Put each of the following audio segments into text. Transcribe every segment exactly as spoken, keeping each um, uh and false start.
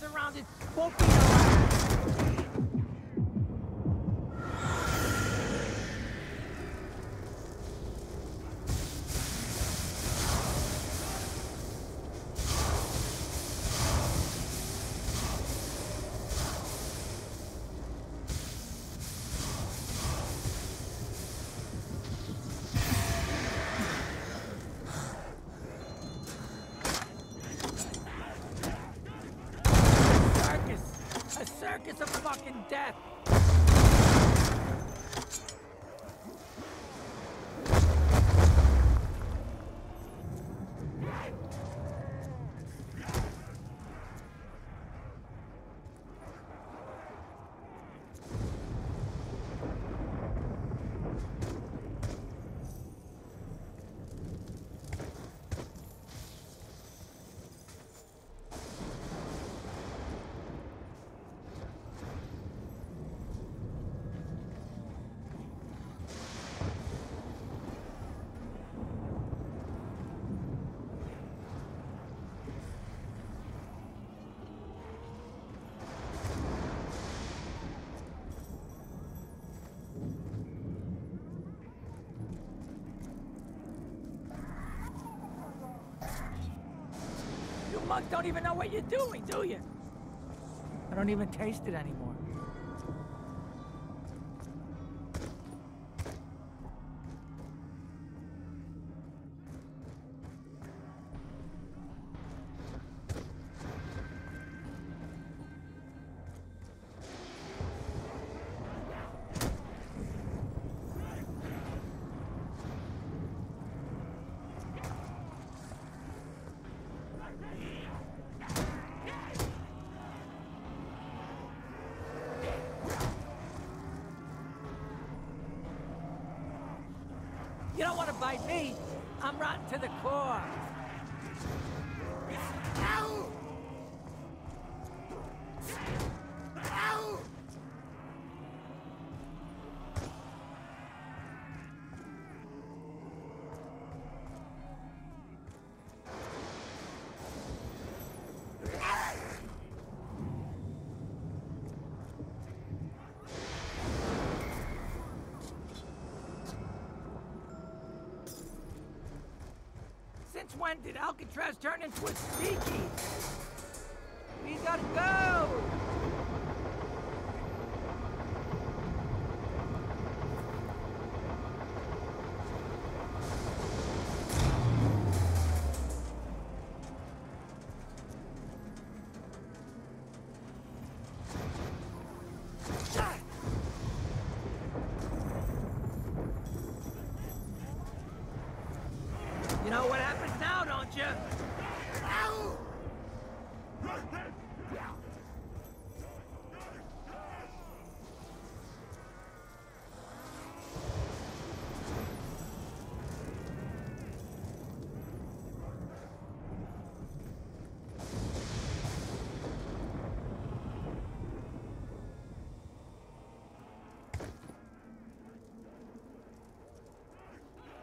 surrounded won't be allowed. Circus of fucking death! Monks don't even know what you're doing, do you? I don't even taste it anymore. You don't want to bite me. I'm rotten to the core. Ow! Ow! Since when did Alcatraz turn into a speakeasy? We gotta go! You know what happens now, don't you? Ow!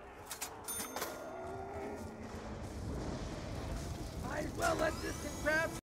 Might as well let this crowd